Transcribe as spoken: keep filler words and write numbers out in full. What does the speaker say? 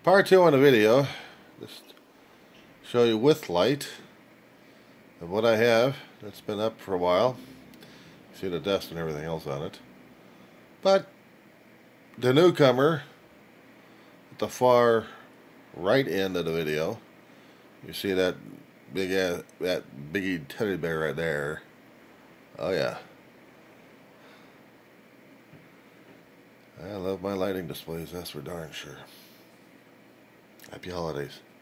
Part two on the video, just show you with light of what I have. It's been up for a while. See the dust and everything else on it. But the newcomer at the far right end of the video, you see that big ass, that biggie teddy bear right there. Oh yeah. I love my lighting displays, that's for darn sure. Happy holidays.